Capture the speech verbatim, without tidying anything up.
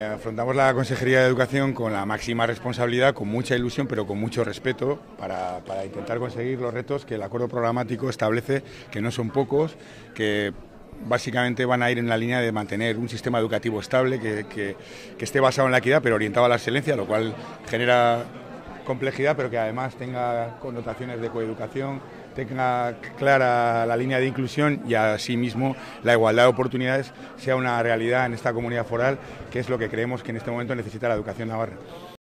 Afrontamos la Consejería de Educación con la máxima responsabilidad, con mucha ilusión, pero con mucho respeto, para, para intentar conseguir los retos que el acuerdo programático establece, que no son pocos, que básicamente van a ir en la línea de mantener un sistema educativo estable, que, que, que esté basado en la equidad, pero orientado a la excelencia, lo cual genera complejidad, pero que además tenga connotaciones de coeducación, tenga clara la línea de inclusión y asimismo la igualdad de oportunidades sea una realidad en esta comunidad foral, que es lo que creemos que en este momento necesita la educación navarra.